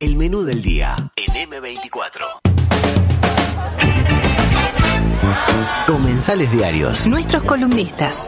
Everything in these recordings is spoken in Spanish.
El menú del día en M24. Comensales diarios. Nuestros columnistas.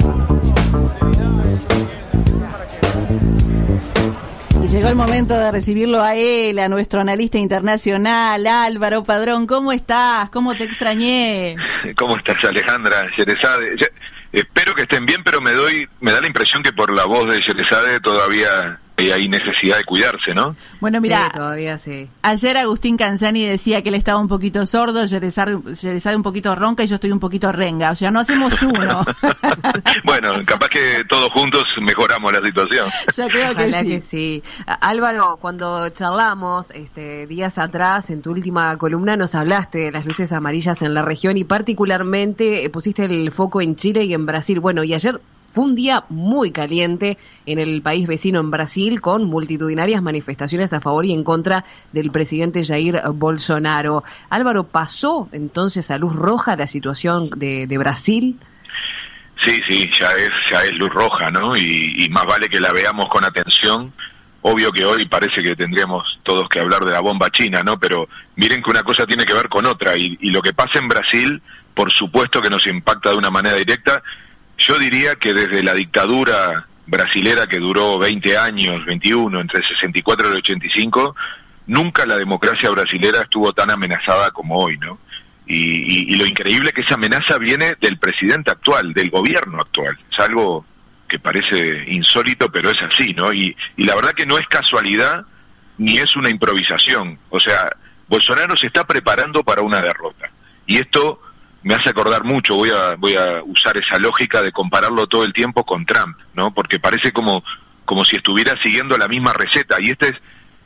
Y llegó el momento de recibirlo a él, a nuestro analista internacional, Álvaro Padrón. ¿Cómo estás? ¿Cómo te extrañé? ¿Cómo estás, Alejandra Sherezade? Espero que estén bien, pero me da la impresión que por la voz de Sherezade todavía hay necesidad de cuidarse, ¿no? Bueno, mira, sí, todavía sí. Ayer Agustín Canzani decía que él estaba un poquito sordo, Sherezade un poquito ronca y yo estoy un poquito renga. O sea, no hacemos uno. Bueno, capaz que todos juntos mejoramos la situación. Yo creo que Ojalá sí. que sí. Álvaro, cuando charlamos días atrás, en tu última columna nos hablaste de las luces amarillas en la región y particularmente pusiste el foco en Chile y en Brasil. Bueno, y ayer fue un día muy caliente en el país vecino, en Brasil, con multitudinarias manifestaciones a favor y en contra del presidente Jair Bolsonaro. Álvaro, ¿pasó entonces a luz roja la situación de Brasil? Sí, ya es luz roja, ¿no? Y más vale que la veamos con atención. Obvio que hoy parece que tendríamos todos que hablar de la bomba china, ¿no? Pero miren que una cosa tiene que ver con otra. Y lo que pasa en Brasil, por supuesto que nos impacta de una manera directa. Yo diría que desde la dictadura brasilera que duró 20 años, 21, entre el 64 y el 85, nunca la democracia brasilera estuvo tan amenazada como hoy, ¿no? Y lo increíble es que esa amenaza viene del presidente actual, del gobierno actual. Es algo que parece insólito, pero es así, ¿no? Y la verdad que no es casualidad ni es una improvisación. O sea, Bolsonaro se está preparando para una derrota. Y esto me hace acordar mucho, voy a usar esa lógica de compararlo todo el tiempo con Trump, ¿no? Porque parece como si estuviera siguiendo la misma receta, y esta es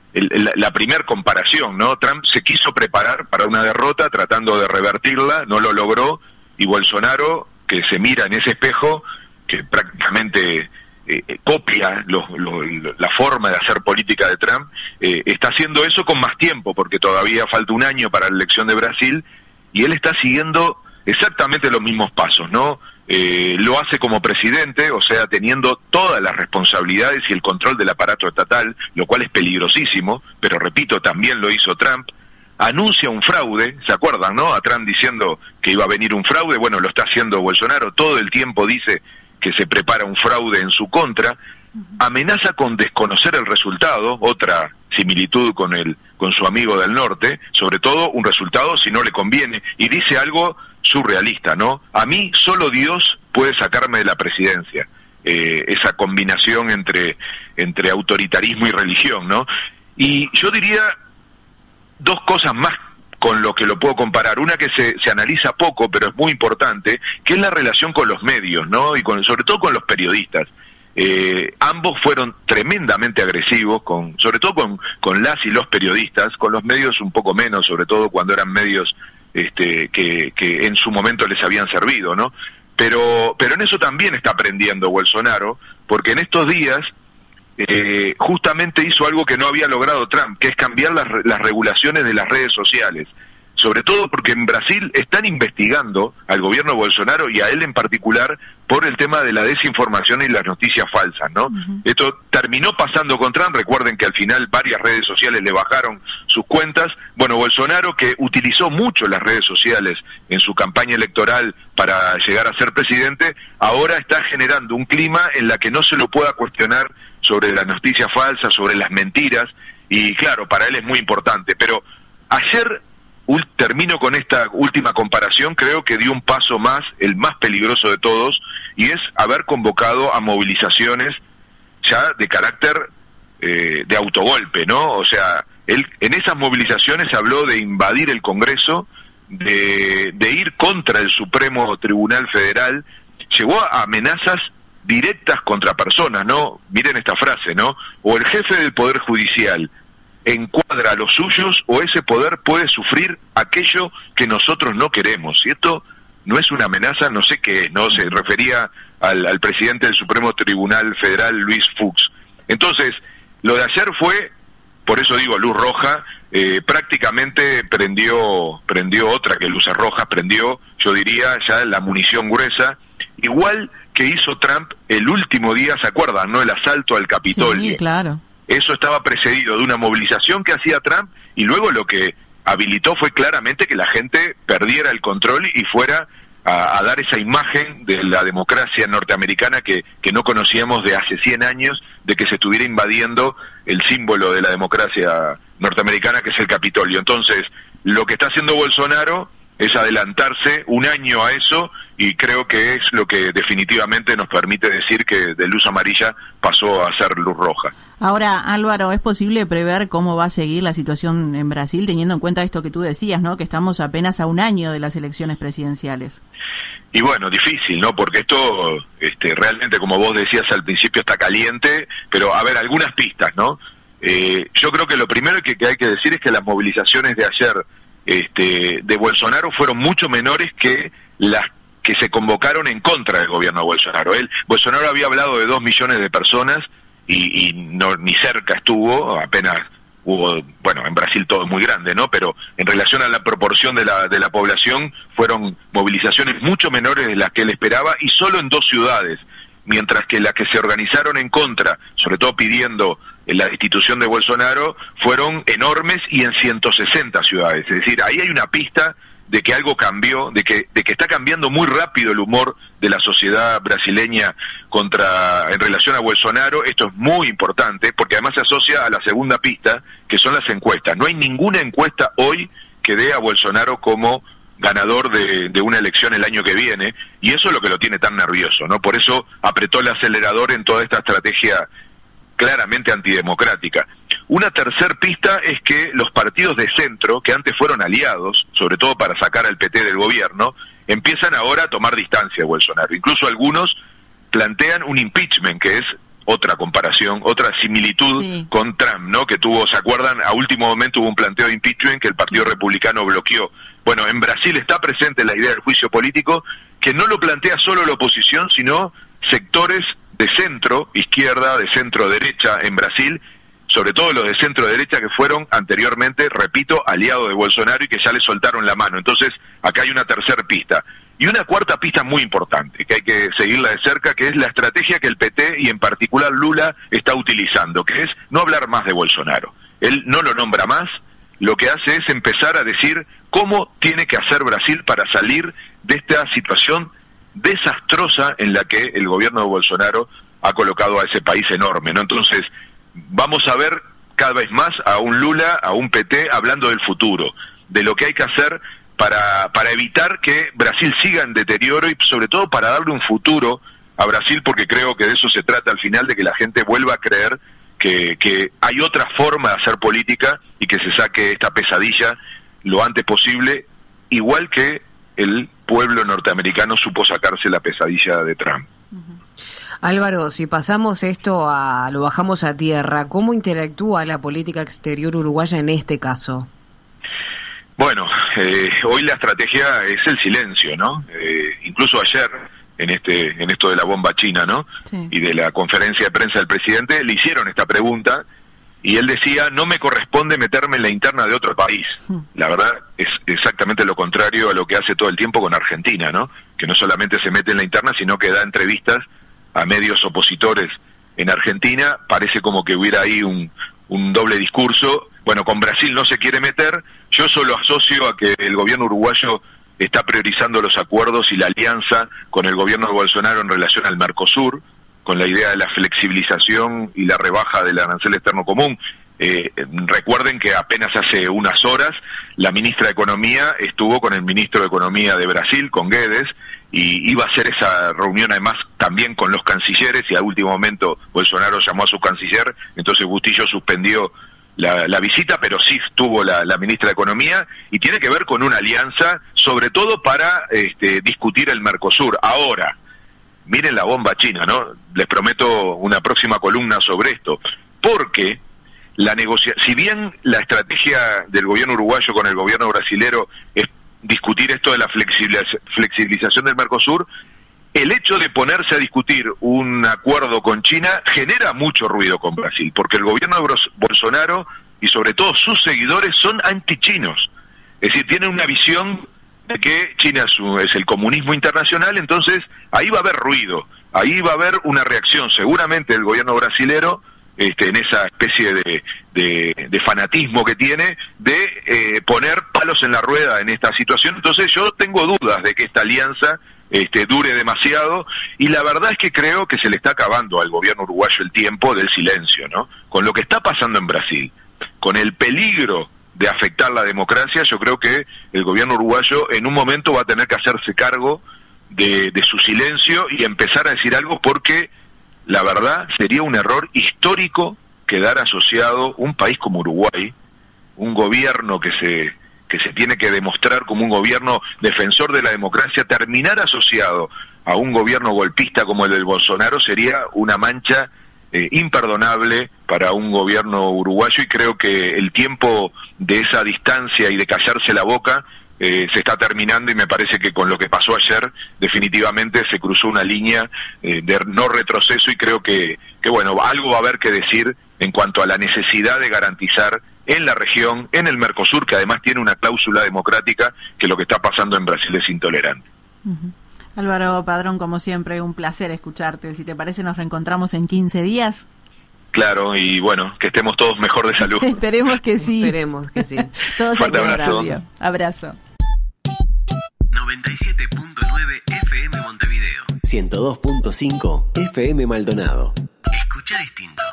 la primer comparación, ¿no? Trump se quiso preparar para una derrota tratando de revertirla, no lo logró, y Bolsonaro, que se mira en ese espejo, que prácticamente copia la forma de hacer política de Trump, está haciendo eso con más tiempo, porque todavía falta un año para la elección de Brasil, y él está siguiendo exactamente los mismos pasos, ¿no? Lo hace como presidente, o sea, teniendo todas las responsabilidades y el control del aparato estatal, lo cual es peligrosísimo, pero repito, también lo hizo Trump. Anuncia un fraude, ¿se acuerdan, no? A Trump diciendo que iba a venir un fraude, bueno, lo está haciendo Bolsonaro, todo el tiempo dice que se prepara un fraude en su contra, amenaza con desconocer el resultado, otra similitud con su amigo del norte, sobre todo un resultado si no le conviene, y dice algo surrealista, ¿no? A mí solo Dios puede sacarme de la presidencia. Esa combinación entre autoritarismo y religión, ¿no? Y yo diría dos cosas más con lo que lo puedo comparar. Una que se analiza poco, pero es muy importante, que es la relación con los medios, ¿no? Y sobre todo con los periodistas. Ambos fueron tremendamente agresivos, sobre todo con las y los periodistas, con los medios un poco menos, sobre todo cuando eran medios que en su momento les habían servido, ¿no? Pero en eso también está aprendiendo Bolsonaro, porque en estos días justamente hizo algo que no había logrado Trump, que es cambiar las regulaciones de las redes sociales. Sobre todo porque en Brasil están investigando al gobierno de Bolsonaro y a él en particular por el tema de la desinformación y las noticias falsas, ¿no? Uh-huh. Esto terminó pasando con Trump, recuerden que al final varias redes sociales le bajaron sus cuentas. Bueno, Bolsonaro, que utilizó mucho las redes sociales en su campaña electoral para llegar a ser presidente, ahora está generando un clima en la que no se lo pueda cuestionar sobre las noticias falsas, sobre las mentiras, y claro, para él es muy importante. Pero ayer, termino con esta última comparación, creo que dio un paso más, el más peligroso de todos, y es haber convocado a movilizaciones ya de carácter de autogolpe, ¿no? O sea, él en esas movilizaciones habló de invadir el Congreso, de ir contra el Supremo Tribunal Federal, llegó a amenazas directas contra personas, ¿no? Miren esta frase, ¿no? O el jefe del Poder Judicial encuadra a los suyos, o ese poder puede sufrir aquello que nosotros no queremos. Y esto no es una amenaza, no sé qué es, ¿no? Se refería al presidente del Supremo Tribunal Federal, Luis Fuchs. Entonces, lo de ayer fue, por eso digo luz roja, prácticamente prendió otra que luces rojas, prendió, yo diría, ya la munición gruesa, igual que hizo Trump el último día, ¿se acuerdan, no? El asalto al Capitolio. Sí, claro. eso estaba precedido de una movilización que hacía Trump, y luego lo que habilitó fue claramente que la gente perdiera el control y fuera a dar esa imagen de la democracia norteamericana que no conocíamos de hace 100 años, de que se estuviera invadiendo el símbolo de la democracia norteamericana, que es el Capitolio. Entonces, lo que está haciendo Bolsonaro es adelantarse un año a eso, y creo que es lo que definitivamente nos permite decir que de luz amarilla pasó a ser luz roja. Ahora, Álvaro, ¿es posible prever cómo va a seguir la situación en Brasil, teniendo en cuenta esto que tú decías, ¿no? Que estamos apenas a un año de las elecciones presidenciales. Y bueno, difícil, ¿no? Porque esto realmente, como vos decías al principio, está caliente, pero a ver, algunas pistas, ¿no? Yo creo que lo primero que hay que decir es que las movilizaciones de ayer de Bolsonaro fueron mucho menores que las que se convocaron en contra del gobierno de Bolsonaro. Bolsonaro había hablado de 2 millones de personas y no ni cerca estuvo, apenas hubo, bueno, en Brasil todo es muy grande, ¿no? Pero en relación a la proporción de la población, fueron movilizaciones mucho menores de las que él esperaba, y solo en 2 ciudades, mientras que las que se organizaron en contra, sobre todo pidiendo la destitución de Bolsonaro, fueron enormes y en 160 ciudades. Es decir, ahí hay una pista de que algo cambió, de que está cambiando muy rápido el humor de la sociedad brasileña en relación a Bolsonaro. Esto es muy importante, porque además se asocia a la segunda pista, que son las encuestas. No hay ninguna encuesta hoy que dé a Bolsonaro como ganador de una elección el año que viene, y eso es lo que lo tiene tan nervioso, ¿no? Por eso apretó el acelerador en toda esta estrategia claramente antidemocrática. Una tercer pista es que los partidos de centro, que antes fueron aliados, sobre todo para sacar al PT del gobierno, empiezan ahora a tomar distancia de Bolsonaro. Incluso algunos plantean un impeachment, que es otra comparación, otra similitud con Trump, ¿no? Que tuvo, ¿se acuerdan? A último momento hubo un planteo de impeachment que el Partido Republicano bloqueó. Bueno, en Brasil está presente la idea del juicio político, que no lo plantea solo la oposición, sino sectores de centro izquierda, de centro derecha en Brasil, sobre todo los de centro derecha que fueron anteriormente, repito, aliados de Bolsonaro y que ya le soltaron la mano. Entonces, acá hay una tercera pista. Y una cuarta pista muy importante, que hay que seguirla de cerca, que es la estrategia que el PT y en particular Lula está utilizando, que es no hablar más de Bolsonaro. Él no lo nombra más, lo que hace es empezar a decir cómo tiene que hacer Brasil para salir de esta situación desastrosa en la que el gobierno de Bolsonaro ha colocado a ese país enorme, ¿no? Entonces, vamos a ver cada vez más a un Lula, a un PT, hablando del futuro, de lo que hay que hacer para evitar que Brasil siga en deterioro, y sobre todo para darle un futuro a Brasil, porque creo que de eso se trata al final, de que la gente vuelva a creer que hay otra forma de hacer política y que se saque esta pesadilla lo antes posible, igual que el pueblo norteamericano supo sacarse la pesadilla de Trump. Álvaro, si pasamos esto lo bajamos a tierra, ¿cómo interactúa la política exterior uruguaya en este caso? Bueno, hoy la estrategia es el silencio, ¿no? Incluso ayer, en esto de la bomba china, ¿no? Sí. Y de la conferencia de prensa del presidente, le hicieron esta pregunta, y él decía, no me corresponde meterme en la interna de otro país. La verdad es exactamente lo contrario a lo que hace todo el tiempo con Argentina, ¿no? Que no solamente se mete en la interna, sino que da entrevistas a medios opositores en Argentina. Parece como que hubiera ahí un doble discurso. Bueno, con Brasil no se quiere meter. Yo solo asocio a que el gobierno uruguayo está priorizando los acuerdos y la alianza con el gobierno de Bolsonaro en relación al Mercosur, con la idea de la flexibilización y la rebaja del arancel externo común. Recuerden que apenas hace unas horas la ministra de Economía estuvo con el ministro de Economía de Brasil, con Guedes, y iba a hacer esa reunión además también con los cancilleres, y a último momento Bolsonaro llamó a su canciller, entonces Bustillo suspendió la visita, pero sí estuvo la ministra de Economía, y tiene que ver con una alianza, sobre todo para discutir el Mercosur. Ahora, miren la bomba china, ¿no? Les prometo una próxima columna sobre esto, porque si bien la estrategia del gobierno uruguayo con el gobierno brasilero es discutir esto de la flexibilización del Mercosur, el hecho de ponerse a discutir un acuerdo con China genera mucho ruido con Brasil, porque el gobierno de Bolsonaro y sobre todo sus seguidores son antichinos, es decir, tienen una visión de que China es el comunismo internacional. Entonces ahí va a haber ruido, ahí va a haber una reacción seguramente del gobierno brasilero en esa especie de fanatismo que tiene de poner palos en la rueda en esta situación. Entonces yo tengo dudas de que esta alianza dure demasiado, y la verdad es que creo que se le está acabando al gobierno uruguayo el tiempo del silencio, ¿no? Con lo que está pasando en Brasil, con el peligro de afectar la democracia, yo creo que el gobierno uruguayo en un momento va a tener que hacerse cargo de su silencio y empezar a decir algo, porque la verdad sería un error histórico quedar asociado un país como Uruguay, un gobierno que se tiene que demostrar como un gobierno defensor de la democracia, terminar asociado a un gobierno golpista como el del Bolsonaro sería una mancha imperdonable para un gobierno uruguayo, y creo que el tiempo de esa distancia y de callarse la boca se está terminando, y me parece que con lo que pasó ayer definitivamente se cruzó una línea de no retroceso, y creo que bueno, algo va a haber que decir en cuanto a la necesidad de garantizar en la región, en el Mercosur, que además tiene una cláusula democrática, que lo que está pasando en Brasil es intolerante. Uh-huh. Álvaro Padrón, como siempre, un placer escucharte. Si te parece, nos reencontramos en 15 días. Claro, y bueno, que estemos todos mejor de salud. Esperemos que sí. Esperemos que sí. Todos aquí en radio. Abrazo. 97.9 FM Montevideo. 102.5 FM Maldonado. Escucha distinto.